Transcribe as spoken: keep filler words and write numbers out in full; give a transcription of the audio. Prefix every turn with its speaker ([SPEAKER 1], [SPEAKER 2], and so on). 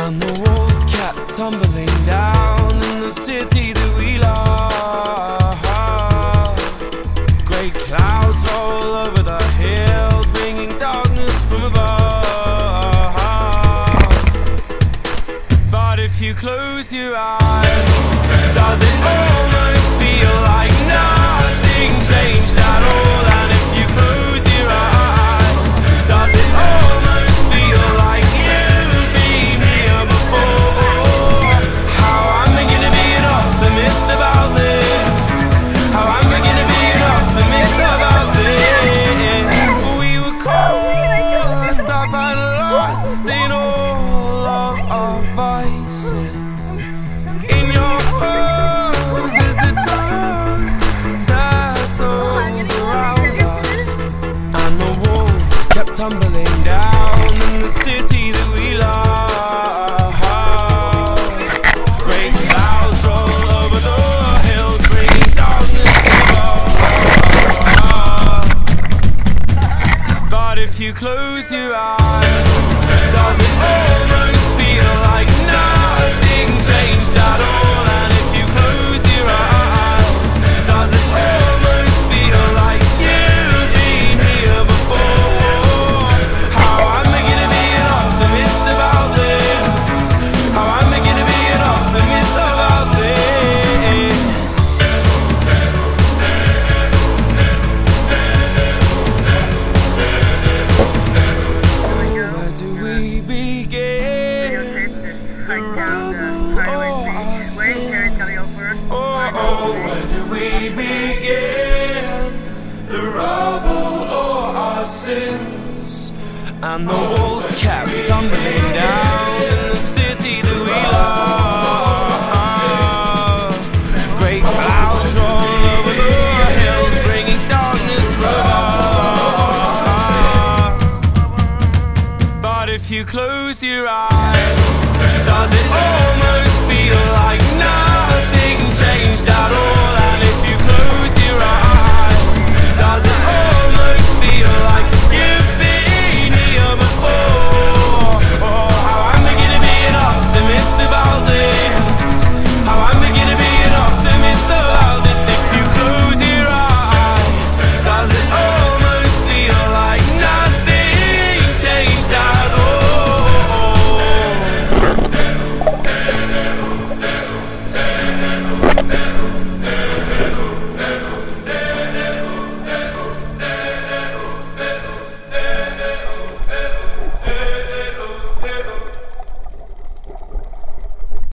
[SPEAKER 1] and the walls kept tumbling down in the city that we love. Grey clouds roll over the hills, bringing darkness from above. But if you close your eyes, does it almost feel like nothing changed at all? And if you close your eyes, does it almost feel like you've been here before? How am I gonna be an optimist about this? How am I gonna be an optimist about this? We were caught up and lost in all of our vices. In your pose as the dust settled around us, and the walls kept tumbling down in the city that we love. Great clouds roll over the hills, bringing darkness above. But if you close your eyes, does it almost feel like nothing changed at all? And if you close your eyes, does it almost feel like you've been here before? How am I gonna be an optimist about this? How am I gonna be an optimist about this? Where do we begin? The rubble or our sins? Oh, oh, where do we begin? The rubble or our sins? And the walls kept tumbling down in the city that we love. Great clouds roll over the hills, bringing darkness from above. But if you close your eyes, does it almost feel like nothing changed at all? And if you close your eyes, does it almost feel like you've been here before?